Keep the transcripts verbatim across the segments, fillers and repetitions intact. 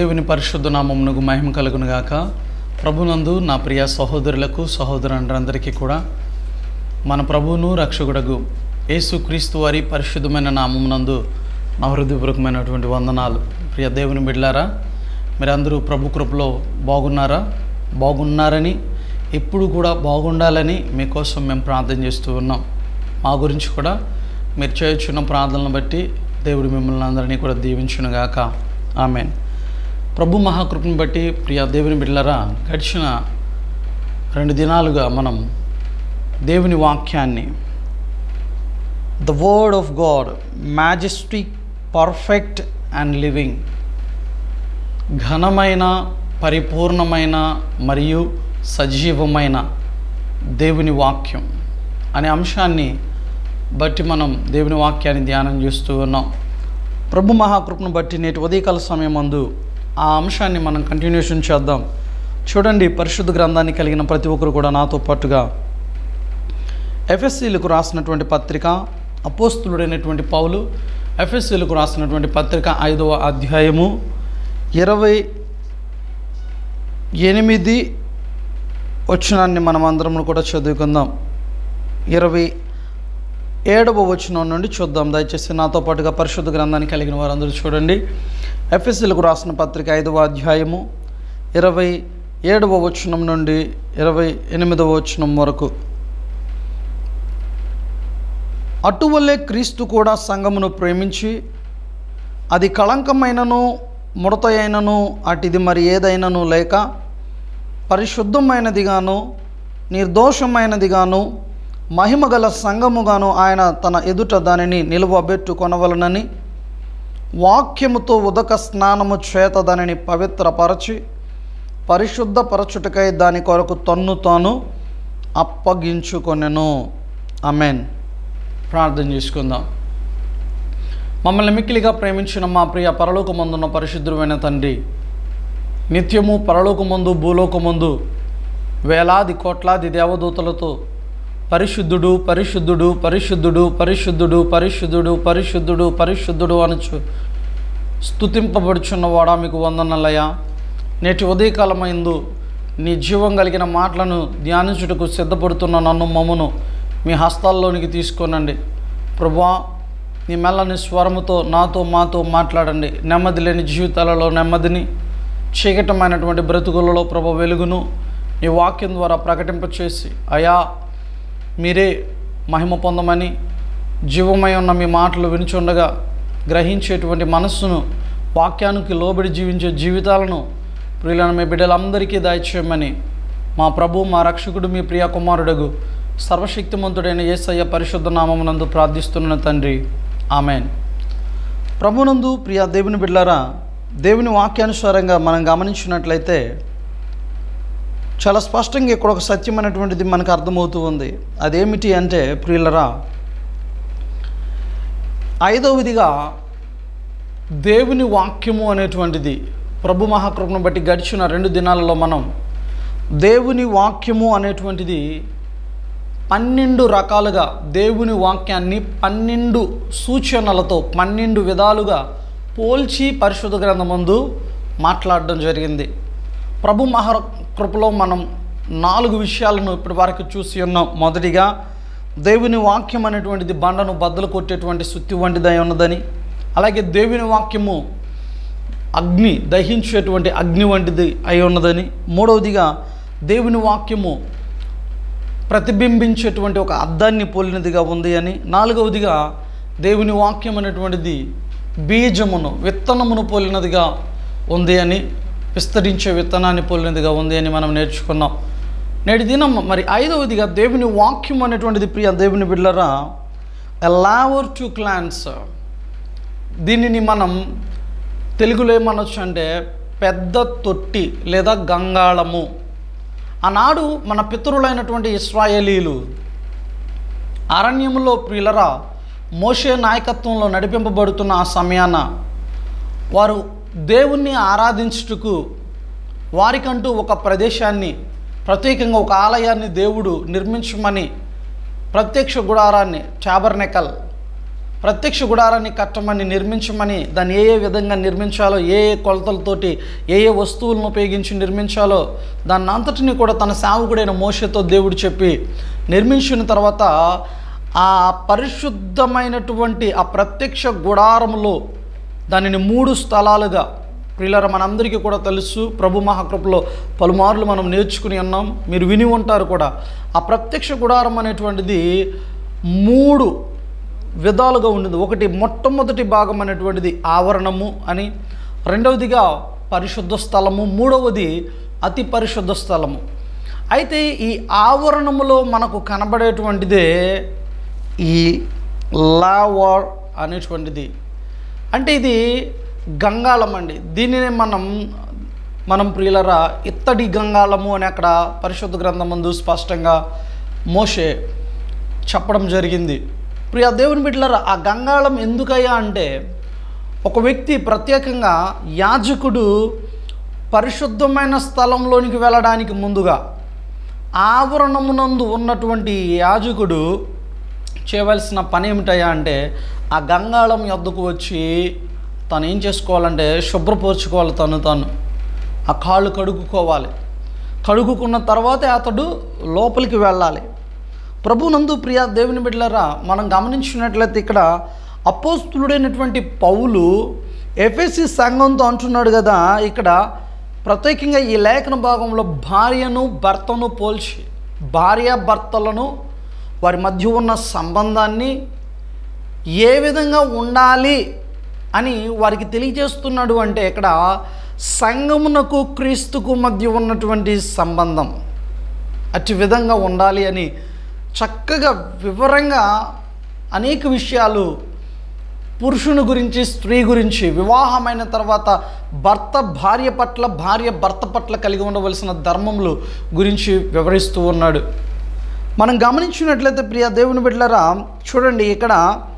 దేవుని పరిశుద్ధ నామమునకు మహిమ కలుగును గాక. ప్రభునందు నా ప్రియ సహోదరులకు సహోదరులందరికీ కూడా మన ప్రభువును రక్షకుడగు యేసుక్రీస్తు వారి పరిశుద్ధమైన నామమునందు నా హృదయపూర్వకమైనటువంటి వందనాలు. ప్రియ దేవుని బిడ్డలారా, మీరందరూ ప్రభు కృపలో బాగున్నారా? బాగున్నారని, ఎప్పుడు కూడా బాగుండాలని మీకోసం మేము ప్రార్థన చేస్తూ ఉన్నాం. మా గురించి కూడా మీరు చేయుచున్న ప్రార్థనలను బట్టి దేవుడు మిమ్మల్ని అందరినీ కూడా దీవించునుగాక. ఆమెన్. ప్రభు మహాకృపను బట్టి ప్రియ దేవుని బిడ్డలారా, గడిచిన రెండు దినాలుగా మనం దేవుని వాక్యాన్ని, the word of God, majestic, perfect and living, ఘనమైన, పరిపూర్ణమైన మరియు సజీవమైన దేవుని వాక్యం అనే అంశాన్ని బట్టి మనం దేవుని వాక్యాన్ని ధ్యానం చేస్తూ ఉన్నాం. ప్రభు మహాకృపను బట్టి నేటి ఉదయకాల సమయం మందు ఆ అంశాన్ని మనం కంటిన్యూషన్ చేద్దాం. చూడండి, పరిశుద్ధ గ్రంథాన్ని కలిగిన ప్రతి ఒక్కరు కూడా నాతో పాటుగా ఎఫెసీలకు రాసినటువంటి పత్రిక, అపోస్తులుడైనటువంటి పౌలు ఎఫెసీలకు రాసినటువంటి పత్రిక ఐదవ అధ్యాయము ఇరవై ఎనిమిది వచనాన్ని మనం అందరం కూడా చదువుకుందాం. ఇరవై ఏడవ వచనం నుండి చూద్దాం. దయచేసి నాతో పాటుగా పరిశుద్ధ గ్రంథాన్ని కలిగిన వారందరూ చూడండి. ఎఫెసీలకు రాసిన పత్రిక ఐదవ అధ్యాయము ఇరవై ఏడవ వచనం నుండి ఇరవై ఎనిమిదవ వచనం వరకు. అటువలే క్రీస్తు కూడా సంఘమును ప్రేమించి అది కళంకమైనను ముడత అయినను అటిది మరి ఏదైనను లేక పరిశుద్ధమైనదిగాను నిర్దోషమైనదిగాను మహిమగల సంఘముగాను ఆయన తన ఎదుట దానిని నిలువబెట్టు కొనవలనని వాక్యముతో ఉదక స్నానము చేత దానిని పవిత్రపరచి పరిశుద్ధపరచుటకై దాని కొరకు తన్ను తాను అప్పగించుకొనెను. ఆమేన్. ప్రార్థన చేసుకుందాం. మమ్మల్ని మిక్కిలిగా ప్రేమించిన మా ప్రియ పరలోకమందున్న పరిశుద్ధుడైన తండ్రి, నిత్యము పరలోకమందు భూలోకమందు వేలాది కోట్లాది దేవదూతలతో పరిశుద్ధుడు పరిశుద్ధుడు పరిశుద్ధుడు పరిశుద్ధుడు పరిశుద్ధుడు పరిశుద్ధుడు పరిశుద్ధుడు అనుచు స్తుతింపబడుచున్నవాడా మీకు వందనలయ్యా. నేటి ఉదయకాలమైందు నీ జీవం కలిగిన మాటలను ధ్యానించుటకు సిద్ధపడుతున్న నన్ను మమ్మును మీ హస్తాల్లోనికి తీసుకోనండి. ప్రభువా, నీ మెల్లని స్వరముతో నాతో మాతో మాట్లాడండి. నెమ్మది లేని జీవితాలలో నెమ్మదిని, చీకటమైనటువంటి బ్రతుకులలో ప్రభు వెలుగును నీ వాక్యం ద్వారా ప్రకటింపచేసి అయా మీరే మహిమ పొందమని, జీవమై ఉన్న మీ మాటలు వినిచుండగా గ్రహించేటువంటి మనస్సును, వాక్యానికి లోబడి జీవించే జీవితాలను ప్రియులను మీ బిడ్డలందరికీ దయచేయమని మా ప్రభు, మా రక్షకుడు, మీ ప్రియ కుమారుడగు సర్వశక్తిమంతుడైన యేసయ్య పరిశుద్ధ నామమునందు ప్రార్థిస్తున్న తండ్రి. ఆమెన్. ప్రభునందు ప్రియ దేవుని బిడ్డలారా, దేవుని వాక్యానుసారంగా మనం గమనించినట్లయితే చాలా స్పష్టంగా ఇక్కడ ఒక సత్యమైనటువంటిది మనకు అర్థమవుతూ ఉంది. అదేమిటి అంటే ప్రియులరా, ఐదవదిగా దేవుని వాక్యము అనేటువంటిది ప్రభు మహాకృపను బట్టి గడిచిన రెండు దినాలలో మనం దేవుని వాక్యము అనేటువంటిది పన్నెండు రకాలుగా, దేవుని వాక్యాన్ని పన్నెండు సూచనలతో పన్నెండు విధాలుగా పోల్చి పరిశుద్ధ గ్రంథమందు మాట్లాడడం జరిగింది. ప్రభు మహాకృపలో మనం నాలుగు విషయాలను ఇప్పటి వరకు చూసి ఉన్నాం. మొదటిగా, దేవుని వాక్యం అనేటువంటిది బండను బద్దలు కొట్టేటువంటి సుత్తి వంటిదై ఉన్నదని, అలాగే దేవుని వాక్యము అగ్ని దహించేటువంటి అగ్ని వంటిది అయి ఉన్నదని, మూడవదిగా దేవుని వాక్యము ప్రతిబింబించేటువంటి ఒక అద్దాన్ని పోలినదిగా ఉంది అని, నాలుగవదిగా దేవుని వాక్యం అనేటువంటిది బీజమును, విత్తనమును పోలినదిగా ఉంది అని, విస్తరించే విత్తనాన్ని పోలినదిగా ఉంది అని మనం నేర్చుకున్నాం. నేటి దినం మరి ఐదవదిగా దేవుని వాక్యం అనేటువంటిది ప్రియ దేవుని బిడ్డలారా, ఎ లావర్ టు క్లాన్స్. దీనిని మనం తెలుగులో ఏమనొచ్చు అంటే పెద్ద తొట్టి లేదా గంగాళము. ఆనాడు మన పితరులైనటువంటి ఇశ్రాయేలీలు అరణ్యములో ప్రియులరా మోషే నాయకత్వంలో నడిపింపబడుతున్న ఆ సమయాన వారు దేవుణ్ణి ఆరాధించుటకు వారికంటూ ఒక ప్రదేశాన్ని, ప్రత్యేకంగా ఒక ఆలయాన్ని దేవుడు నిర్మించమని, ప్రత్యక్ష గుడారాన్ని, టాబర్నెకల్ ప్రత్యక్ష గుడారాన్ని కట్టమని, నిర్మించమని, దాన్ని ఏ ఏ విధంగా నిర్మించాలో, ఏ ఏ కొలతలతోటి, ఏ ఏ వస్తువులను ఉపయోగించి నిర్మించాలో దాన్ని అంతటిని కూడా తన సేవకుడైన మోషేతో దేవుడు చెప్పి నిర్మించిన తర్వాత ఆ పరిశుద్ధమైనటువంటి ఆ ప్రత్యక్ష గుడారములో దానిని మూడు స్థలాలుగా, ప్రియులారా మనందరికీ కూడా తెలుసు, ప్రభు మహాకృపలో పలుమార్లు మనం నేర్చుకుని ఉన్నాం, మీరు విని ఉంటారు కూడా. ఆ ప్రత్యక్ష గుడారం అనేటువంటిది మూడు విధాలుగా ఉండింది. ఒకటి మొట్టమొదటి భాగం అనేటువంటిది ఆవరణము అని, రెండవదిగా పరిశుద్ధ స్థలము, మూడవది అతి పరిశుద్ధ స్థలము. అయితే ఈ ఆవరణములో మనకు కనబడేటువంటిదే ఈ లావర్ అనేటువంటిది. అంటే ఇది గంగాళం అండి. దీనినే మనం మనం ప్రియులరా ఇత్తడి గంగాళము అని అక్కడ పరిశుద్ధ గ్రంథం ముందు స్పష్టంగా మోషే చెప్పడం జరిగింది. ప్రియ దేవుని బిడ్డలారా, ఆ గంగాళం ఎందుకయ్యా అంటే, ఒక వ్యక్తి ప్రత్యేకంగా యాజకుడు పరిశుద్ధమైన స్థలంలోనికి వెళ్ళడానికి ముందుగా ఆవరణమునందు ఉన్నటువంటి యాజకుడు చేయవలసిన పని ఏమిటయ్యా అంటే, ఆ గంగాళం యొద్దకు వచ్చి తను ఏం చేసుకోవాలంటే శుభ్రపరుచుకోవాలి, తను తాను ఆ కాళ్ళు కడుగుకోవాలి. కడుగుకున్న తర్వాతే అతడు లోపలికి వెళ్ళాలి. ప్రభునందు ప్రియ దేవుని బిడ్డలారా, మనం గమనించినట్లయితే ఇక్కడ అపోస్తులుడైనటువంటి పౌలు ఎఫెసీ సంఘంతో అంటున్నాడు కదా, ఇక్కడ ప్రత్యేకంగా ఈ లేఖన భాగంలో భార్యను భర్తను పోల్చి, భార్య భర్తలను వారి మధ్య ఉన్న సంబంధాన్ని ఏ విధంగా ఉండాలి అని వారికి తెలియజేస్తున్నాడు. అంటే ఇక్కడ సంఘమునకు క్రీస్తుకు మధ్య ఉన్నటువంటి సంబంధం అట్టి విధంగా ఉండాలి అని చక్కగా వివరంగా అనేక విషయాలు పురుషుని గురించి, స్త్రీ గురించి, వివాహమైన తర్వాత భర్త భార్య పట్ల, భార్య భర్త పట్ల కలిగి ఉండవలసిన ధర్మములు గురించి వివరిస్తూ ఉన్నాడు. మనం గమనించినట్లయితే ప్రియ దేవుని బిడ్డలారా, చూడండి ఇక్కడ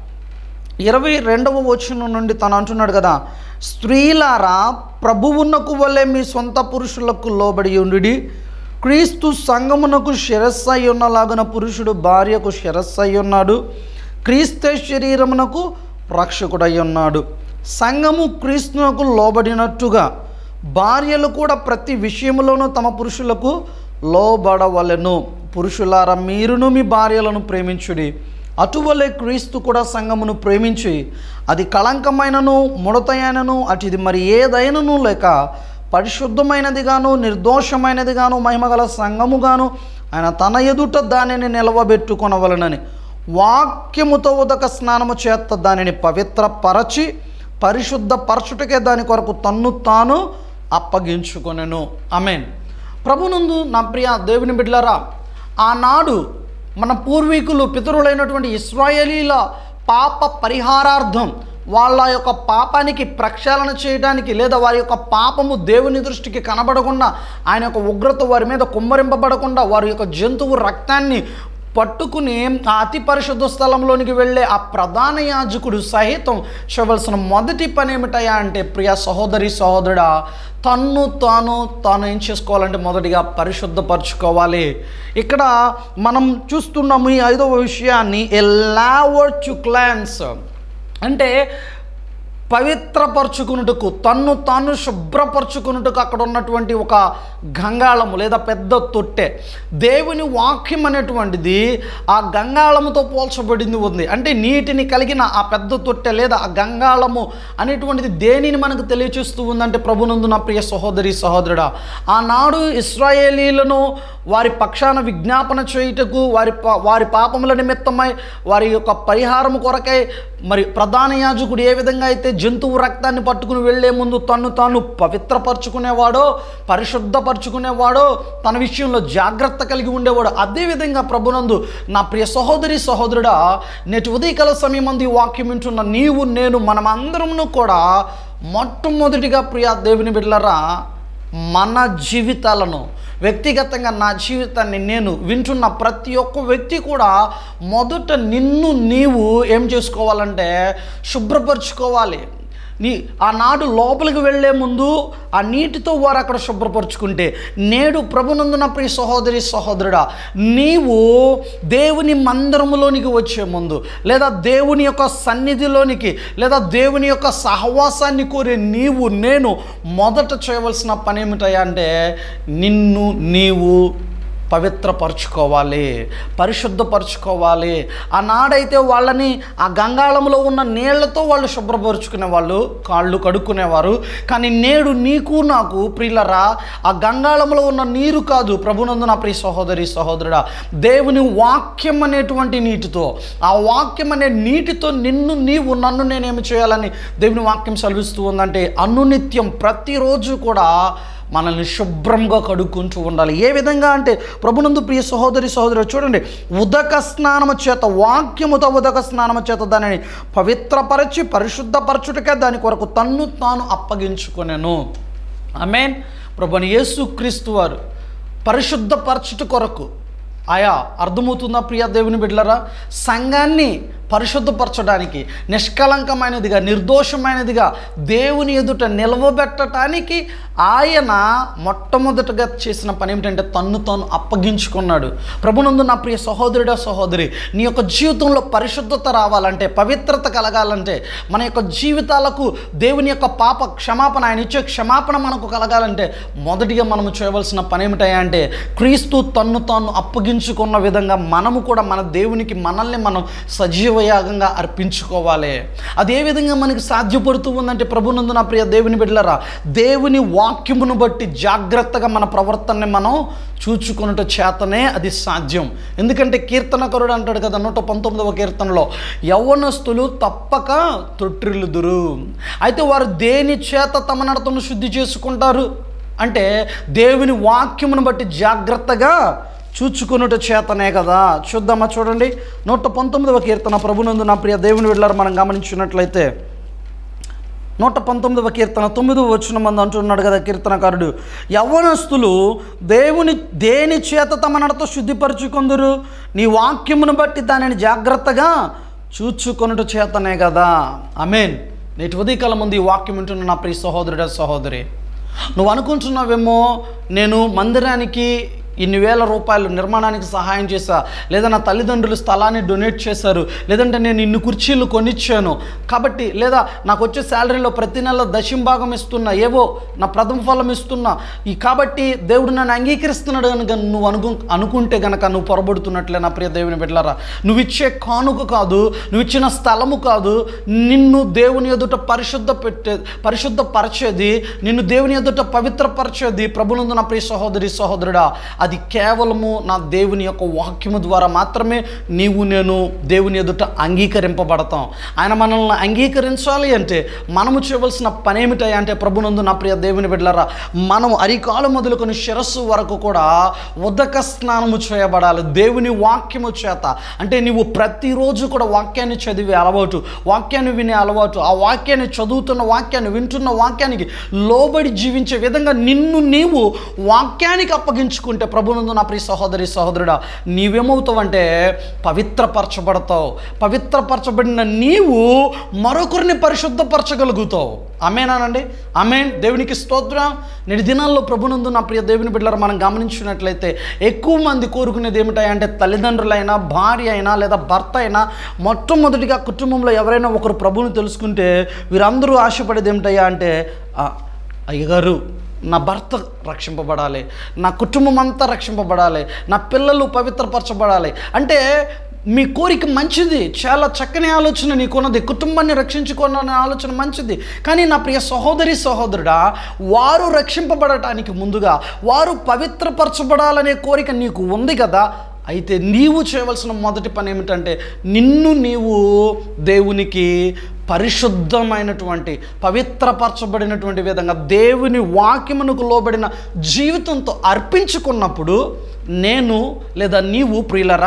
ఇరవై రెండవ వచనం నుండి తను అంటున్నాడు కదా, స్త్రీలారా ప్రభువునకు వలె మీ సొంత పురుషులకు లోబడి ఉండుడి. క్రీస్తు సంఘమునకు శిరస్సు అయి ఉన్నలాగున పురుషుడు భార్యకు శిరస్సు అయి ఉన్నాడు. క్రీస్తే శరీరమునకు రక్షకుడై ఉన్నాడు. సంఘము క్రీస్తునకు లోబడినట్టుగా భార్యలు కూడా ప్రతి విషయములోనూ తమ పురుషులకు లోబడవలెను. పురుషులారా మీరును మీ భార్యలను ప్రేమించుడి. అటువలే క్రీస్తు కూడా సంఘమును ప్రేమించి అది కళంకమైనను ముడతైనను అటుది మరి ఏదైనను లేక పరిశుద్ధమైనదిగాను నిర్దోషమైనదిగాను మహిమగల సంఘముగాను ఆయన తన ఎదుట దానిని నిలవబెట్టుకొనవలనని వాక్యముతో ఉదక స్నానము చేత దానిని పవిత్రపరచి పరిశుద్ధ పరచుటకే దాని కొరకు తన్ను తాను అప్పగించుకొనెను. ఆమేన్. ప్రభునందు నా ప్రియ దేవుని బిడ్డలారా, ఆనాడు మన పూర్వీకులు పితరులైనటువంటి ఇశ్రాయేలీల పాప పరిహారార్థం, వాళ్ళ యొక్క పాపానికి ప్రక్షాళన చేయడానికి, లేదా వారి యొక్క పాపము దేవుని దృష్టికి కనబడకుండా, ఆయన యొక్క ఉగ్రత వారి మీద కుమ్మరింపబడకుండా, వారి యొక్క జంతువు రక్తాన్ని పట్టుకుని ఆ అతి పరిశుద్ధ స్థలంలోనికి వెళ్ళే ఆ ప్రధాన యాజకుడు సహితం చేయవలసిన మొదటి పని ఏమిటయా అంటే, ప్రియ సహోదరి సహోదరుడా, తన్ను తాను తాను ఏం చేసుకోవాలంటే మొదటిగా పరిశుద్ధపరచుకోవాలి. ఇక్కడ మనం చూస్తున్నాము ఈ ఐదవ విషయాన్ని, ఎ లావర్ టు క్లాన్స్, అంటే పవిత్రపరచుకున్నట్టుకు, తన్ను తాను శుభ్రపరచుకున్నట్టుకు అక్కడ ఉన్నటువంటి ఒక గంగాళము లేదా పెద్ద తొట్టె, దేవుని వాక్యం అనేటువంటిది ఆ గంగాళముతో పోల్చబడింది ఉంది. అంటే నీటిని కలిగిన ఆ పెద్ద తొట్టె లేదా ఆ గంగాళము అనేటువంటిది దేనిని మనకు తెలియచేస్తూ ఉందంటే, ప్రభునందు నా ప్రియ సహోదరి సహోదరుడా, ఆనాడు ఇశ్రాయేలీలను వారి పక్షాన విజ్ఞాపన చేయుటకు, వారి వారి పాపముల నిమిత్తమై వారి యొక్క పరిహారం కొరకై మరి ప్రధాన యాజకుడు ఏ విధంగా అయితే జంతువు రక్తాన్ని పట్టుకుని వెళ్లే ముందు తను తాను పవిత్రపరచుకునేవాడో, పరిశుద్ధపరచుకునేవాడో, తన విషయంలో జాగ్రత్త కలిగి ఉండేవాడు, అదేవిధంగా ప్రభునందు నా ప్రియ సహోదరి సహోదరుడా, నేటి ఉదయకాల సమయమందు ఈ వాక్యం వింటున్న నీవు నేను మనమందరమును కూడా మొట్టమొదటిగా ప్రియ దేవుని బిడ్డలారా, మన జీవితాలను, వ్యక్తిగతంగా నా జీవితాన్ని నేను వింటున్న ప్రతి ఒక్క వ్యక్తి కూడా మొదట నిన్ను నీవు ఏం చేసుకోవాలంటే శుభ్రపరచుకోవాలి. నీ ఆనాడు లోపలికి వెళ్ళే ముందు ఆ నీటితో వారు అక్కడ శుభ్రపరుచుకుంటే, నేడు ప్రభునందున ప్రియ సహోదరి సహోదరుడా, నీవు దేవుని మందిరములోనికి వచ్చే ముందు, లేదా దేవుని యొక్క సన్నిధిలోనికి, లేదా దేవుని యొక్క సహవాసాన్ని కోరే నీవు నేను మొదట చేయవలసిన పని ఏమిటయ్యా అంటే, నిన్ను నీవు పవిత్రపరచుకోవాలి, పరిశుద్ధపరచుకోవాలి. ఆనాడైతే వాళ్ళని ఆ గంగాళంలో ఉన్న నీళ్లతో వాళ్ళు శుభ్రపరుచుకునే వాళ్ళు, కాళ్ళు కడుక్కునేవారు. కానీ నేడు నీకు నాకు ప్రియులరా, ఆ గంగాళంలో ఉన్న నీరు కాదు ప్రభునందు నా ప్రియ సహోదరి సహోదరుడా, దేవుని వాక్యం అనేటువంటి నీటితో, ఆ వాక్యం అనే నీటితో నిన్ను నీవు నన్ను నేనేమి చేయాలని దేవుని వాక్యం సెలవిస్తూ ఉందంటే, అనునిత్యం ప్రతిరోజు కూడా మనల్ని శుభ్రంగా కడుక్కుంటూ ఉండాలి. ఏ విధంగా అంటే ప్రభునందు ప్రియ సహోదరి సహోదరుడు చూడండి, ఉదక స్నానము చేత, వాక్యముతో ఉదక స్నానము చేత దానిని పవిత్రపరచి పరిశుద్ధపరచుటకే దాని కొరకు తన్ను తాను అప్పగించుకొనెను. ఆమేన్. ప్రభువైన యేసుక్రీస్తు వారు పరిశుద్ధపరచుట కొరకు, ఆయా అర్థమవుతుందా ప్రియ దేవుని బిడ్డలారా, సంఘాన్ని పరిశుద్ధపరచడానికి, నిష్కలంకమైనదిగా నిర్దోషమైనదిగా దేవుని ఎదుట నిలవబెట్టడానికి ఆయన మొట్టమొదటగా చేసిన పని ఏమిటంటే తన్ను తాను అప్పగించుకున్నాడు. ప్రభునందు నా ప్రియ సహోదరుడా సహోదరి, నీ యొక్క జీవితంలో పరిశుద్ధత రావాలంటే, పవిత్రత కలగాలంటే, మన యొక్క జీవితాలకు దేవుని యొక్క పాప క్షమాపణ, ఆయన ఇచ్చే క్షమాపణ మనకు కలగాలంటే మొదటిగా మనము చేయవలసిన పని ఏమిటాయా అంటే, క్రీస్తు తన్ను తాను అప్పగించుకున్న విధంగా మనము కూడా మన దేవునికి మనల్ని మనం సజీవయాగంగా అర్పించుకోవాలి. అది ఏ విధంగా మనకి సాధ్యపడుతూ ఉందంటే, ప్రభునందు నా ప్రియ దేవుని బిడ్డలారా, దేవుని వాక్యమును బట్టి జాగ్రత్తగా మన ప్రవర్తనని మనం చూచుకున్నట చేతనే అది సాధ్యం. ఎందుకంటే కీర్తనకరుడు అంటాడు కదా నూట పంతొమ్మిదవ కీర్తనలో, యవ్వనస్తులు తప్పక తొట్టిల్లుదురు. అయితే వారు దేని చేత తమ నడతను శుద్ధి చేసుకుంటారు అంటే, దేవుని వాక్యమును బట్టి జాగ్రత్తగా చూచుకున్నట చేతనే కదా. చూద్దామా, చూడండి నూట పంతొమ్మిదవ కీర్తన. ప్రభునందు నా ప్రియ దేవుని బిడ్డలారా, మనం గమనించినట్లయితే నూట పంతొమ్మిదవ కీర్తన తొమ్మిదవ వచనం మంది అంటున్నాడు కదా కీర్తనకారుడు, యవ్వనస్తులు దేవుని దేని చేత తమ నడత శుద్ధిపరచుకుందురు, నీ వాక్యమును బట్టి దానిని జాగ్రత్తగా చూచుకొనుట చేతనే కదా. ఆమేన్. నేటి ఉదయకాలం ముందు ఈ వాక్యం వింటున్న నా ప్రియ సహోదరుడ సహోదరి, నువ్వు అనుకుంటున్నావేమో నేను మందిరానికి ఇన్ని వేల రూపాయలు నిర్మాణానికి సహాయం చేశా, లేదా నా తల్లిదండ్రులు స్థలాన్ని డొనేట్ చేశారు, లేదంటే నేను ఇన్ని కుర్చీలు కొనిచ్చాను కాబట్టి, లేదా నాకు వచ్చే శాలరీలో ప్రతి నెల దశంభాగం ఇస్తున్నా, ఏవో నా ప్రథమ ఫలం ఇస్తున్నా, ఈ కాబట్టి దేవుడు నన్ను అంగీకరిస్తున్నాడు కనుక నువ్వు అనుకు అనుకుంటే కనుక నువ్వు పొరబడుతున్నట్లే నా ప్రియ దేవుని బిడ్డలారా. నువ్వు ఇచ్చే కానుక కాదు, నువ్వు ఇచ్చిన స్థలము కాదు, నిన్ను దేవుని ఎదుట పరిశుద్ధ పెట్టే పరిశుద్ధపరిచేది, నిన్ను దేవుని ఎదుట పవిత్రపరిచేది ప్రభునందు నా ప్రియ సహోదరి సహోదరుడా, అది కేవలము నా దేవుని యొక్క వాక్యము ద్వారా మాత్రమే నీవు నేను దేవుని ఎదుట అంగీకరింపబడతాం. ఆయన మనల్ని అంగీకరించాలి అంటే మనము చేయవలసిన పని ఏమిటాయి అంటే, ప్రభునందు నా ప్రియ దేవుని బిడ్డలారా, మనం అరికాలు మొదలుకొని శిరస్సు వరకు కూడా ఉదక స్నానము చేయబడాలి దేవుని వాక్యము చేత. అంటే నీవు ప్రతిరోజు కూడా వాక్యాన్ని చదివే అలవాటు, వాక్యాన్ని వినే అలవాటు, ఆ వాక్యాన్ని చదువుతున్న వాక్యాన్ని వింటున్న వాక్యానికి లోబడి జీవించే విధంగా నిన్ను నీవు వాక్యానికి అప్పగించుకుంటే ప్రభునందు నా ప్రియ సహోదరి సహోదరుడా, నీవేమవుతావంటే పవిత్రపరచబడతావు. పవిత్రపరచబడిన నీవు మరొకరిని పరిశుద్ధపరచగలుగుతావు. ఆమేనానండి. ఆమేన్. దేవునికి స్తోత్రం. నేటి దినాల్లో ప్రభునందు నా ప్రియ దేవుని బిడ్డలారా, మనం గమనించినట్లయితే ఎక్కువ మంది కోరుకునేది ఏమిటాయంటే, తల్లిదండ్రులైనా భార్య అయినా లేదా భర్త అయినా మొట్టమొదటిగా కుటుంబంలో ఎవరైనా ఒకరు ప్రభువుని తెలుసుకుంటే వీరందరూ ఆశపడేది ఏమిటయ్యా అంటే, అయ్యగారు నా భర్త రక్షింపబడాలి, నా కుటుంబం అంతా రక్షింపబడాలి, నా పిల్లలు పవిత్రపరచబడాలి. అంటే మీ కోరిక మంచిది, చాలా చక్కని ఆలోచన నీకున్నది, కుటుంబాన్ని రక్షించుకోవాలనే ఆలోచన మంచిది. కానీ నా ప్రియ సహోదరి సహోదరుడా, వారు రక్షింపబడటానికి ముందుగా వారు పవిత్రపరచబడాలనే కోరిక నీకు ఉంది కదా. అయితే నీవు చేయవలసిన మొదటి పని ఏమిటంటే, నిన్ను నీవు దేవునికి పరిశుద్ధమైనటువంటి పవిత్రపరచబడినటువంటి విధంగా దేవుని వాక్యమునకు లోబడిన జీవితంతో అర్పించుకున్నప్పుడు నేను లేదా నీవు ప్రియులరా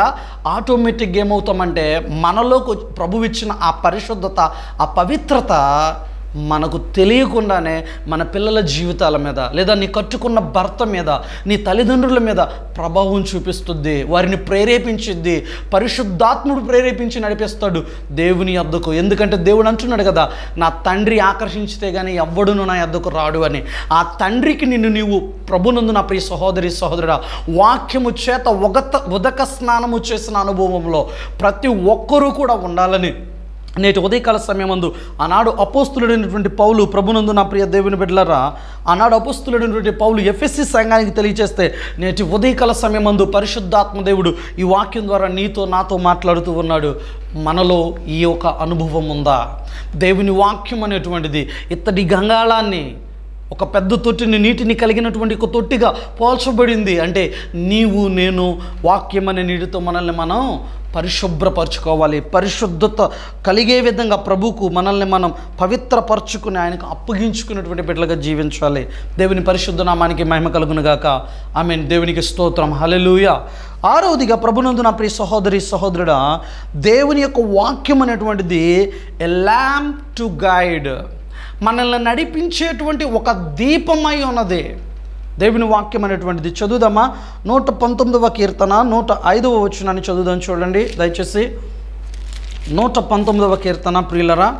ఆటోమేటిక్గా ఏమవుతామంటే, మనలోకి ప్రభువు ఇచ్చిన ఆ పరిశుద్ధత, ఆ పవిత్రత మనకు తెలియకుండానే మన పిల్లల జీవితాల మీద లేదా నీ కట్టుకున్న భర్త మీద నీ తల్లిదండ్రుల మీద ప్రభావం చూపిస్తుంది, వారిని ప్రేరేపించిద్ది. పరిశుద్ధాత్ముడు ప్రేరేపించి నడిపిస్తాడు దేవుని యొద్దకు. ఎందుకంటే దేవుడు అంటున్నాడు కదా, నా తండ్రి ఆకర్షించితే కానీ ఎవ్వడును నా యొద్దకు రాడు అని. ఆ తండ్రికి నిన్ను నీవు ప్రభునందు నా ప్రియ సహోదరి సహోదరుడా వాక్యము చేత ఉగత ఉదక స్నానము చేసిన అనుభవంలో ప్రతి ఒక్కరూ కూడా ఉండాలని నేటి ఉదయకాల సమయమందు ఆనాడు అపోస్తులుడైనటువంటి పౌలు, ప్రభునందు నా ప్రియ దేవుని బిడ్డలారా, ఆనాడు అపోస్తులుడైనటువంటి పౌలు ఎఫ్ఎస్సి సంఘానికి తెలియజేస్తే నేటి ఉదయకాల సమయమందు పరిశుద్ధాత్మ దేవుడు ఈ వాక్యం ద్వారా నీతో నాతో మాట్లాడుతూ ఉన్నాడు. మనలో ఈ యొక్క అనుభవం ఉందా? దేవుని వాక్యం అనేటువంటిది ఇత్తడి గంగాళాన్ని ఒక పెద్ద తొట్టిని, నీటిని కలిగినటువంటి ఒక తొట్టిగా పోల్చబడింది. అంటే నీవు నేను వాక్యం అనే నీటితో మనల్ని మనం పరిశుభ్రపరచుకోవాలి. పరిశుద్ధత కలిగే విధంగా ప్రభువుకు మనల్ని మనం పవిత్రపరచుకుని ఆయనకు అప్పగించుకున్నటువంటి బిడ్డలుగా జీవించాలి. దేవుని పరిశుద్ధ నామానికి మహిమ కలుగును గాక. ఆమేన్. దేవునికి స్తోత్రం. హల్లెలూయా. ఆరవదిగా ప్రభునందు నా ప్రియ సహోదరి సహోదరుడా, దేవుని యొక్క వాక్యం అనేటువంటిది ఎ ల్యాంప్ టు గైడ్, మనల్ని నడిపించేటువంటి ఒక దీపమై ఉన్నది. దేవుని వాక్యం అనేటువంటిది చదువుదామా? నూట పంతొమ్మిదవ కీర్తన నూట ఐదవ వచనాన్ని చదువుదాం. చూడండి దయచేసి. నూట పంతొమ్మిదవ కీర్తన ప్రియులరా,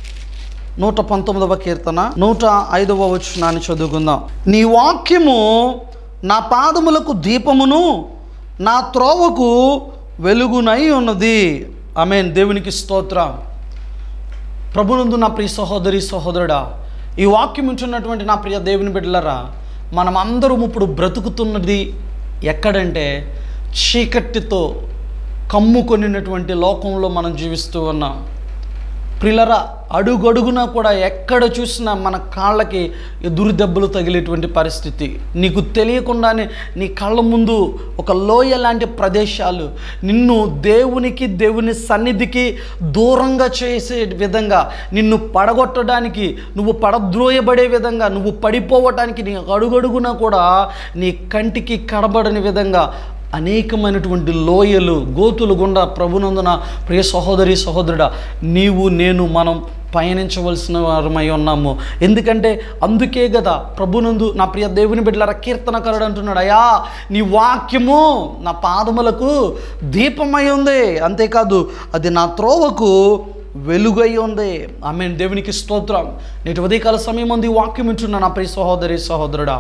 నూట పంతొమ్మిదవ కీర్తన నూట ఐదవ వచనాన్ని చదువుకుందాం. నీ వాక్యము నా పాదములకు దీపమును నా త్రోవకు వెలుగునై ఉన్నది. ఆమేన్. దేవునికి స్తోత్రం. ప్రభునందు నా ప్రియ సహోదరి సహోదరుడా, ఈ వాక్యం ఉంటున్నటువంటి నా ప్రియ దేవుని బిడ్డలారా, మనం అందరం ఇప్పుడు బ్రతుకుతున్నది ఎక్కడంటే చీకటితో కమ్ముకొనినటువంటి లోకంలో మనం జీవిస్తూ ఉన్నాం. ప్రియులరా, అడుగడుగునా కూడా ఎక్కడ చూసినా మన కాళ్ళకి ఎదురు దెబ్బలు తగిలేటువంటి పరిస్థితి. నీకు తెలియకుండానే నీ కళ్ళ ముందు ఒక లోయ లాంటి ప్రదేశాలు నిన్ను దేవునికి దేవుని సన్నిధికి దూరంగా చేసే విధంగా, నిన్ను పడగొట్టడానికి, నువ్వు పడద్రోయబడే విధంగా, నువ్వు పడిపోవటానికి నీ అడుగడుగునా కూడా నీ కంటికి కనబడని విధంగా అనేకమైనటువంటి లోయలు, గోతులు గుండా ప్రభునందున ప్రియ సహోదరి సహోదరుడా నీవు నేను మనం పయనించవలసిన వారమై ఉన్నాము. ఎందుకంటే అందుకే కదా ప్రభునందు నా ప్రియ దేవుని బిడ్డలారా కీర్తనకారుడు అంటున్నాడు, అయ్యా నీ వాక్యము నా పాదములకు దీపమై ఉంది, అంతేకాదు అది నా త్రోవకు వెలుగై ఉంది. ఆమేన్. దేవునికి స్తోత్రం. నేటి ఉదయకాల సమయం ఉంది ఈ వాక్యం వింటున్నా నా ప్రియ సహోదరి సహోదరుడా,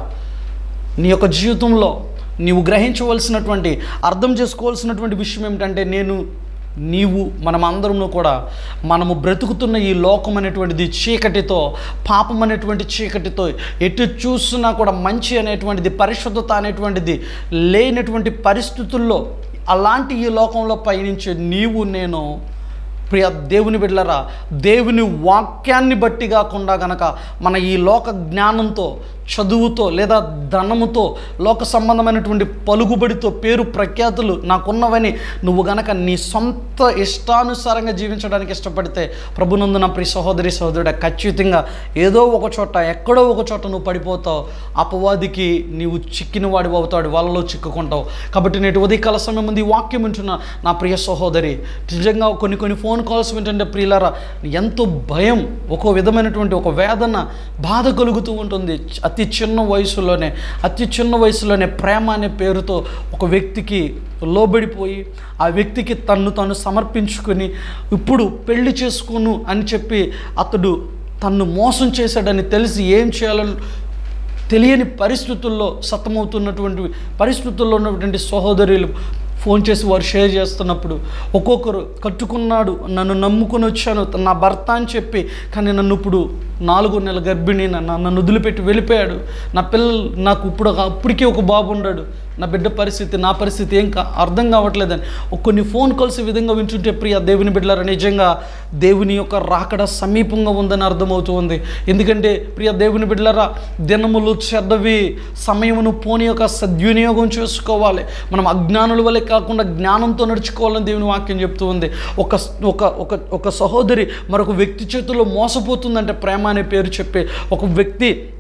నీ యొక్క జీవితంలో నీవు గ్రహించవలసినటువంటి, అర్థం చేసుకోవాల్సినటువంటి విషయం ఏమిటంటే, నేను నీవు మనమందరము కూడా మనము బ్రతుకుతున్న ఈ లోకం అనేటువంటిది చీకటితో, పాపం అనేటువంటి చీకటితో, ఎటు చూసినా కూడా మంచి అనేటువంటిది, పరిశుద్ధత అనేటువంటిది లేనటువంటి పరిస్థితుల్లో అలాంటి ఈ లోకంలో పయనించే నీవు నేను ప్రియ దేవుని బిడ్డలారా, దేవుని వాక్యాన్ని బట్టి కాకుండా గనక మన ఈ లోక జ్ఞానంతో, చదువుతో లేదా ధనముతో, లోక సంబంధమైనటువంటి పలుకుబడితో, పేరు ప్రఖ్యాతులు నాకున్నవని నువ్వు గనక నీ సొంత ఇష్టానుసారంగా జీవించడానికి ఇష్టపడితే ప్రభునందు నా ప్రియ సహోదరి సహోదరుడా ఖచ్చితంగా ఏదో ఒక చోట, ఎక్కడో ఒక చోట నువ్వు పడిపోతావు. అపవాదికి నీవు చిక్కిన వాడివి అవుతాడు, వాళ్ళలో చిక్కుకుంటావు. కాబట్టి నేటి ఉదయకాల సమయం ముందు ఈ వాక్యం వింటున్నా నా ప్రియ సహోదరి, నిజంగా కొన్ని కొన్ని ఫోన్ కాల్స్ వింటుంటే ప్రియులారా ఎంతో భయం, ఒక్కో విధమైనటువంటి ఒక వేదన, బాధ కలుగుతూ ఉంటుంది. అతి చిన్న వయసులోనే అతి చిన్న వయసులోనే ప్రేమ అనే పేరుతో ఒక వ్యక్తికి లోబడిపోయి ఆ వ్యక్తికి తన్ను తాను సమర్పించుకొని ఇప్పుడు పెళ్లి చేసుకోను అని చెప్పి అతడు తన్ను మోసం చేశాడని తెలిసి ఏం చేయాలని తెలియని పరిస్థితుల్లో సతమవుతున్నటువంటి పరిస్థితుల్లో ఉన్నటువంటి సహోదరులు ఫోన్ చేసి వారు షేర్ చేస్తున్నప్పుడు ఒక్కొక్కరు కట్టుకున్నాడు, నన్ను నమ్ముకొని వచ్చాను నా భర్త అని చెప్పి, కానీ నన్ను ఇప్పుడు నాలుగో నెల గర్భిణి, నన్ను వదిలిపెట్టి వెళ్ళిపోయాడు, నా పిల్లలు నాకు ఇప్పుడు అప్పటికే ఒక బాబు ఉన్నాడు, నా బిడ్డ పరిస్థితి, నా పరిస్థితి ఏం కా అర్థం కావట్లేదని కొన్ని ఫోన్ కాల్స్ ఈ విధంగా వింటుంటే ప్రియ దేవుని బిడ్డలారా నిజంగా దేవుని యొక్క రాకడ సమీపంగా ఉందని అర్థమవుతూ ఉంది. ఎందుకంటే ప్రియ దేవుని బిడ్డలారా దినములు చెడ్డవి, సమయమును పోని యొక్క సద్వినియోగం చేసుకోవాలి. మనం అజ్ఞానుల వల్లే కాకుండా జ్ఞానంతో నడుచుకోవాలని దేవుని వాక్యం చెప్తూ ఉంది. ఒక ఒక ఒక ఒక సహోదరి మరొక వ్యక్తి చేతుల్లో మోసపోతుందంటే ప్రేమ అనే పేరు చెప్పి ఒక వ్యక్తి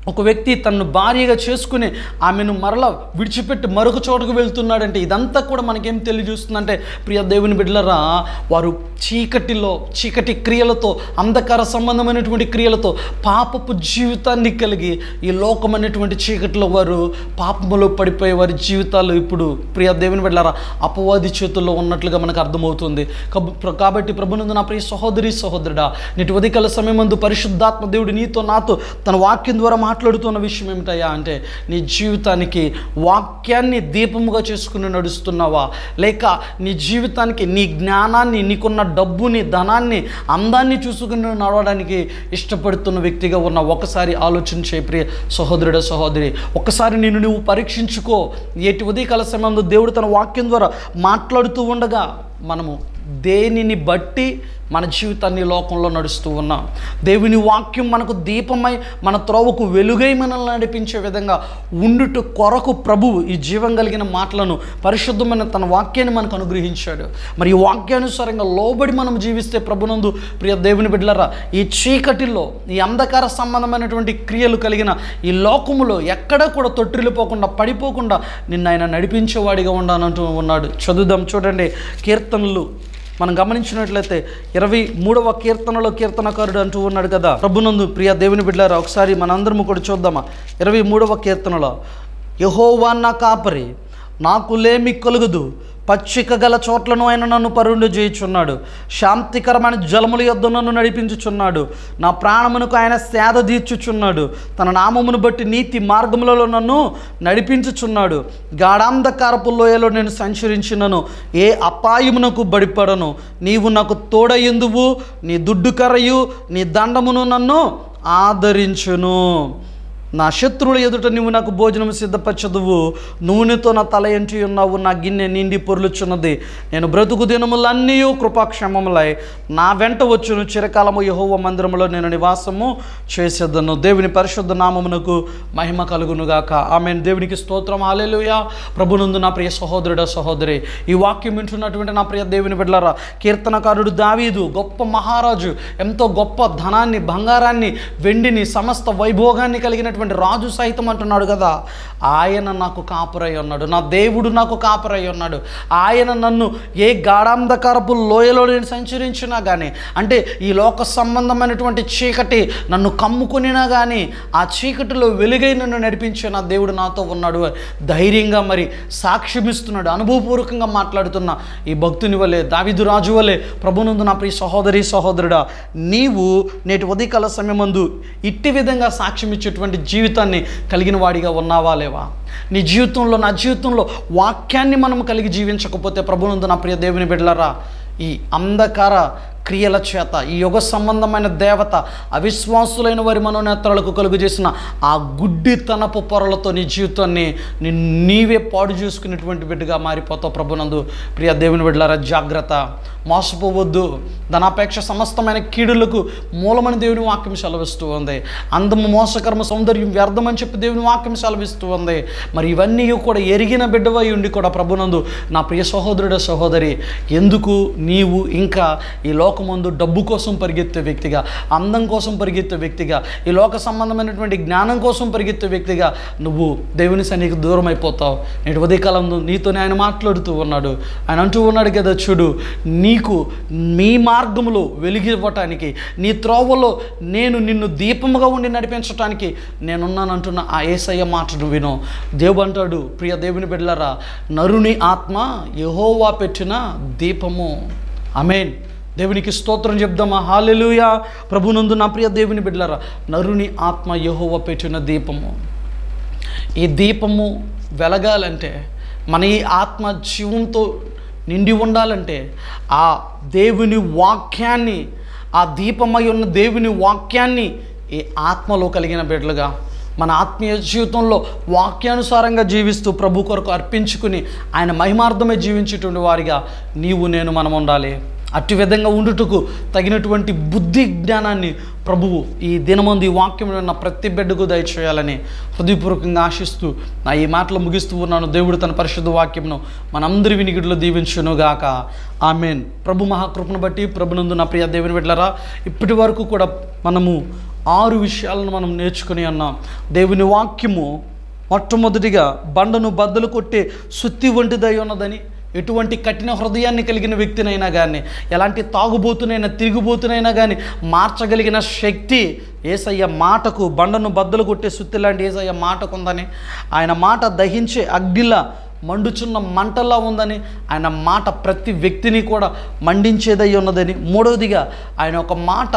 ఒక వ్యక్తి తనను భార్యగా చేసుకుని ఆమెను మరలా విడిచిపెట్టి మరొక చోటుకు వెళ్తున్నాడంటే ఇదంతా కూడా మనకేం తెలియజేస్తుందంటే ప్రియ దేవుని బిడ్డలారా, వారు చీకటిలో చీకటి క్రియలతో అంధకార సంబంధమైనటువంటి క్రియలతో పాపపు జీవితాన్ని కలిగి ఈ లోకం అనేటువంటి చీకటిలో వారు పాపములో పడిపోయే వారి జీవితాలు ఇప్పుడు ప్రియ దేవుని బిడ్డలారా అపవాది చేతుల్లో ఉన్నట్లుగా మనకు అర్థమవుతుంది. కాబట్టి ప్రభునందు నా ప్రియ సహోదరి సహోదరుడా, నేటి ఉదయకాల సమయమందు పరిశుద్ధాత్మ దేవుడు నీతో నాతో తన వాక్యం ద్వారా మాట్లాడుతున్న విషయం ఏమిటయ్యా అంటే, నీ జీవితానికి వాక్యాన్ని దీపముగా చేసుకుని నడుస్తున్నావా, లేక నీ జీవితానికి నీ జ్ఞానాన్ని, నీకున్న డబ్బుని, ధనాన్ని, అందాన్ని చూసుకుని నడవడానికి ఇష్టపడుతున్న వ్యక్తిగా ఉన్న ఒకసారి ఆలోచించే ప్రియ సహోదరుడ సహోదరి, ఒకసారి నిన్ను నువ్వు పరీక్షించుకో. ఏటి ఉదయకాల సమయంలో దేవుడు తన వాక్యం ద్వారా మాట్లాడుతూ ఉండగా మనము దేనిని బట్టి మన జీవితాన్ని లోకంలో నడుస్తూ ఉన్నాం? దేవుని వాక్యం మనకు దీపమై మన త్రోవకు వెలుగై మనల్ని నడిపించే విధంగా ఉండుట కొరకు ప్రభువు ఈ జీవం కలిగిన మాటలను, పరిశుద్ధమైన తన వాక్యాన్ని మనకు అనుగ్రహించాడు. మరి ఈ వాక్యానుసారంగా లోబడి మనం జీవిస్తే ప్రభునందు ప్రియ దేవుని బిడ్డలారా, ఈ చీకటిలో ఈ అంధకార సంబంధమైనటువంటి క్రియలు కలిగిన ఈ లోకములో ఎక్కడా కూడా తొట్టిల్లిపోకుండా పడిపోకుండా నిన్ను ఆయన నడిపించేవాడిగా ఉండాలంటూ ఉన్నాడు. చదువుదాం, చూడండి. కీర్తనలు మనం గమనించినట్లయితే ఇరవై మూడవ కీర్తనలో కీర్తనకారుడు అంటూ ఉన్నాడు కదా, ప్రభునందు ప్రియ దేవుని బిడ్డలారా, ఒకసారి మనందరము కూడా చూద్దామా. ఇరవై మూడవ కీర్తనలో, యెహోవా నా కాపరి, నాకు లేమి కలుగదు, పచ్చిక గల చోట్లను ఆయన నన్ను పరుండు చేయుచున్నాడు, శాంతికరమైన జలముల యొద్ద నన్ను నడిపించుచున్నాడు, నా ప్రాణమునకు ఆయన సేద తీర్చుచున్నాడు, తన నామమును బట్టి నీతి మార్గములలో నన్ను నడిపించుచున్నాడు, గాఢాంధకారపు లోయలో నేను సంచరించినను ఏ అపాయమునకు బడిపడను, నీవు నాకు తోడయ్యుందువు, నీ దుడ్డు కర్రయు నీ దండమును నన్ను ఆదరించును, నా శత్రువుల ఎదుట నువ్వు నాకు భోజనం సిద్ధపరచదువు, నూనెతో నా తల ఎంచి ఉన్నావు, నా గిన్నె నిండి పొర్లుచున్నది, నేను బ్రతుకు దినములన్నీ కృపాక్షేమములై నా వెంట వచ్చును, చిరకాలము యెహోవా మందిరములో నేను నివాసము చేసేదను. దేవుని పరిశుద్ధ నామమునకు మహిమ కలుగునుగాక. ఆమేన్. దేవునికి స్తోత్రం. హల్లెలూయా. ప్రభునందు నా ప్రియ సహోదరుడ సహోదరి, ఈ వాక్యం వింటున్నటువంటి నా ప్రియ దేవుని బిడ్డలారా, కీర్తనకారుడు దావీదు గొప్ప మహారాజు, ఎంతో గొప్ప ధనాన్ని, బంగారాన్ని, వెండిని, సమస్త వైభోగాన్ని కలిగినటువంటి రాజు సైతం అంటున్నాడు కదా, ఆయన నాకు కాపురై ఉన్నాడు, నా దేవుడు నాకు కాపురై ఉన్నాడు, ఆయన నన్ను ఏ గాఢాంధకారపు లోయలో నేను సంచరించినా కానీ, అంటే ఈ లోక సంబంధమైనటువంటి చీకటి నన్ను కమ్ముకునినా కానీ ఆ చీకటిలో వెలుగై నన్ను నడిపించే నా దేవుడు నాతో ఉన్నాడు ధైర్యంగా మరి సాక్ష్యమిస్తున్నాడు. అనుభవపూర్వకంగా మాట్లాడుతున్న ఈ భక్తుని వలె, దావీదు రాజు వలె ప్రభునందు నా ప్రియ సహోదరి సహోదరుడా, నీవు నేటి ఉదయకాల సమయమందు ఇట్టి విధంగా సాక్ష్యం ఇచ్చేటువంటి జీవితాన్ని కలిగిన వాడిగా ఉన్నావా లేవా? నీ జీవితంలో, నా జీవితంలో వాక్యాన్ని మనం కలిగి జీవించకపోతే ప్రభునందు నా ప్రియ దేవుని బిడ్డలారా, ఈ అంధకార క్రియల చేత, ఈ యుగ సంబంధమైన దేవత అవిశ్వాసులైన వారి మనోనేత్రాలకు కలుగు చేసిన ఆ గుడ్డితనపు పొరలతో నీ జీవితాన్ని నీవే పాడు చేసుకునేటువంటి బిడ్డగా మారిపోతావు. ప్రభునందు ప్రియ దేవుని బిడ్డలారా, జాగ్రత్త. మోసపోవద్దు. ధనాపేక్ష సమస్తమైన కీడులకు మూలమని దేవుని వాక్యం సెలవిస్తూ ఉంది. అందము, మోసకరమ, సౌందర్యం వ్యర్థమని చెప్పి దేవుని వాక్యం సెలవిస్తూ ఉంది. మరి ఇవన్నీ కూడా ఎరిగిన బిడ్డవై ఉండి కూడా ప్రభునందు నా ప్రియ సహోదరుడ సహోదరి, ఎందుకు నీవు ఇంకా ఈ లోకమందు డబ్బు కోసం పరిగెత్తే వ్యక్తిగా, అందం కోసం పరిగెత్తే వ్యక్తిగా, ఈ లోక సంబంధమైనటువంటి జ్ఞానం కోసం పరిగెత్తే వ్యక్తిగా నువ్వు దేవుని సన్నిధికి దూరం అయిపోతావు? నేటి ఉదయకాలంలో నీతోనే ఆయన మాట్లాడుతూ ఉన్నాడు. ఆయన అంటూ ఉన్నాడు కదా, చూడు, నీకు మీ మార్గములో వెలుగివ్వటానికి, నీ త్రోవలో నేను నిన్ను దీపముగా ఉండి నడిపించటానికి నేనున్నానంటున్న ఆ యేసయ్య మాటను విను. దేవుడు అంటాడు, ప్రియ దేవుని బిడ్డలారా, నరుని ఆత్మ యెహోవా పెట్టిన దీపము. ఆమేన్. దేవునికి స్తోత్రం చెప్దామా? హల్లెలూయా. ప్రభునందు నా ప్రియ దేవుని బిడ్డలారా, నరుని ఆత్మ యెహోవా పెట్టిన దీపము. ఈ దీపము వెలగాలంటే, మన ఈ ఆత్మ జీవంతో నిండి ఉండాలంటే ఆ దేవుని వాక్యాన్ని, ఆ దీపమై ఉన్న దేవుని వాక్యాన్ని ఈ ఆత్మలో కలిగిన బిడ్డలుగా మన ఆత్మీయ జీవితంలో వాక్యానుసారంగా జీవిస్తూ ప్రభు కొరకు అర్పించుకుని ఆయన మహిమార్థమై జీవించేటువంటి వారిగా నీవు నేను మనం ఉండాలి. అట్టి విధంగా ఉండుటకు తగినటువంటి బుద్ధి జ్ఞానాన్ని ప్రభువు ఈ దినమందు ఈ వాక్యం ఉన్న ప్రతి బిడ్డకు దయచేయాలని హృదయపూర్వకంగా ఆశిస్తూ నా ఈ మాటలు ముగిస్తూ ఉన్నాను. దేవుడు తన పరిశుద్ధ వాక్యంను మనందరి వినికిడిలో దీవించునుగాక. ఆమేన్. ప్రభు మహాకృపను బట్టి ప్రభునందు నా ప్రియ దేవుని బిడ్డలారా, ఇప్పటి వరకు కూడా మనము ఆరు విషయాలను మనం నేర్చుకుని ఉన్నాం. దేవుని వాక్యము మొట్టమొదటిగా బండను బద్దలు కొట్టే సుత్తి వంటిదై ఉన్నదని, ఎటువంటి కఠిన హృదయాన్ని కలిగిన వ్యక్తినైనా కానీ, ఎలాంటి తాగుబోతునైనా తిరిగిబోతునైనా కానీ మార్చగలిగిన శక్తి యేసయ్య మాటకు, బండను బద్దలు కొట్టే సుత్తి లాంటి యేసయ్య మాటకు ఉందని, ఆయన మాట దహించే అగ్నిలా మండుచున్న మంటలా ఉందని, ఆయన మాట ప్రతి వ్యక్తిని కూడా మండించేదై ఉన్నదని, మూడవదిగా ఆయన ఒక మాట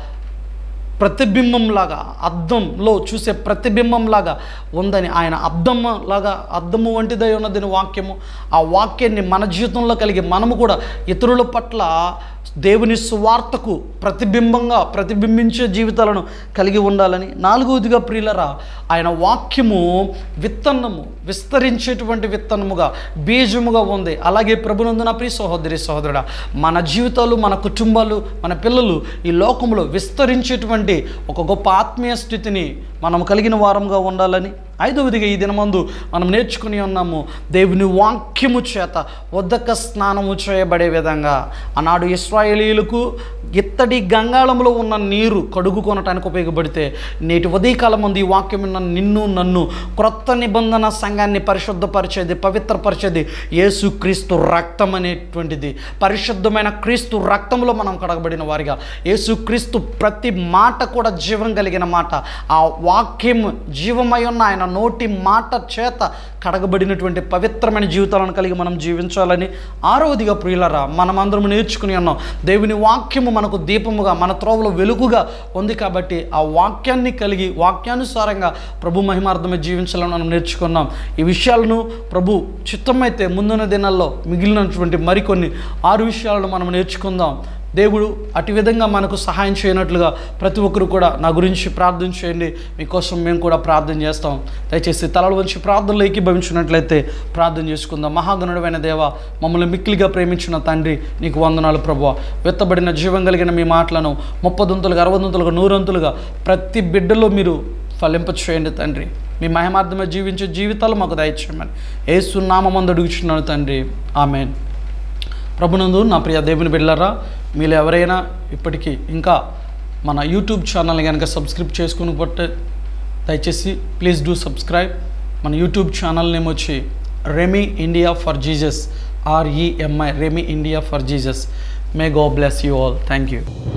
ప్రతిబింబంలాగా, అద్దంలో చూసే ప్రతిబింబంలాగా ఉందని, ఆయన అద్దం లాగా అద్దము వంటిదై ఉన్నదని వాక్యము. ఆ వాక్యాన్ని మన జీవితంలో కలిగి మనము కూడా ఇతరుల పట్ల దేవుని సువార్తకు ప్రతిబింబంగా ప్రతిబింబించే జీవితాలను కలిగి ఉండాలని. నాలుగవదిగా ప్రియులరా, ఆయన వాక్యము విత్తనము, విస్తరించేటువంటి విత్తనముగా, బీజముగా ఉంది. అలాగే ప్రభునందు నా ప్రియ సహోదరి సహోదరుడా, మన జీవితాలు, మన కుటుంబాలు, మన పిల్లలు ఈ లోకంలో విస్తరించేటువంటి ఒక గొప్ప ఆత్మీయ స్థితిని మనం కలిగిన వారంగా ఉండాలని. ఐదవదిగా ఈ దినమందు మనం నేర్చుకుని ఉన్నాము, దేవుని వాక్యము చేత ఉదక స్నానము చేయబడే విధంగా. ఆనాడు ఇశ్రాయేలీయులకు ఇత్తడి గంగాళంలో ఉన్న నీరు కడుగుకొనటానికి ఉపయోగపడితే, నేటి ఉదయకాలం మంది ఈ వాక్యం ఉన్న నిన్ను నన్ను క్రొత్త నిబంధన సంఘాన్ని పరిశుద్ధపరిచేది, పవిత్రపరిచేది యేసుక్రీస్తు రక్తం అనేటువంటిది. పరిశుద్ధమైన క్రీస్తు రక్తంలో మనం కడగబడిన వారిగా, యేసుక్రీస్తు ప్రతి మాట కూడా జీవం కలిగిన మాట. ఆ వాక్యం జీవమై ఉన్న ఆయన నోటి మాట చేత కడగబడినటువంటి పవిత్రమైన జీవితాలను కలిగి మనం జీవించాలని. ఆరవదిగా ప్రియులరా, మనమందరం నేర్చుకుని ఉన్నాం, దేవుని వాక్యము మనకు దీపముగా, మన త్రోవలో వెలుగుగా ఉంది కాబట్టి ఆ వాక్యాన్ని కలిగి వాక్యానుసారంగా ప్రభు మహిమార్థమే జీవించాలని మనం నేర్చుకున్నాం. ఈ విషయాలను ప్రభు చిత్తమైతే ముందున్న దినాల్లో మిగిలినటువంటి మరికొన్ని ఆరు విషయాలను మనం నేర్చుకుందాం. దేవుడు అటు విధంగా మనకు సహాయం చేయనట్లుగా ప్రతి ఒక్కరు కూడా నా గురించి ప్రార్థన చేయండి, మీకోసం మేము కూడా ప్రార్థన చేస్తాం. దయచేసి తలలు వంచి ప్రార్థనలో ఏకీభవించినట్లయితే ప్రార్థన చేసుకుందాం. మహాగణుడైన దేవ, మమ్మల్ని మిక్కిలిగా ప్రేమించిన తండ్రి, నీకు వందనాలు ప్రభువా. వెత్తబడిన జీవం కలిగిన మీ మాటలను ముప్పదంతులుగా, అరవదంతులుగా, నూరంతులుగా ప్రతి బిడ్డలో మీరు ఫలింప చేయండి తండ్రి. మీ మహిమార్థమే జీవించే జీవితాలు మాకు దయచేయమని యేసు నామమందు అడుగుచున్నాను తండ్రి, ఆమేన్. ప్రభునందు నా ప్రియ దేవుని బిడ్డలారా, మీరు ఎవరైనా ఇప్పటికీ ఇంకా మన యూట్యూబ్ ఛానల్ కనుక సబ్స్క్రైబ్ చేసుకుని పట్టే దయచేసి ప్లీజ్ డూ సబ్స్క్రైబ్. మన యూట్యూబ్ ఛానల్ నేమ్ వచ్చి Remi India for Jesus, R E M I, Remi India for Jesus. May God bless you all. Thank you.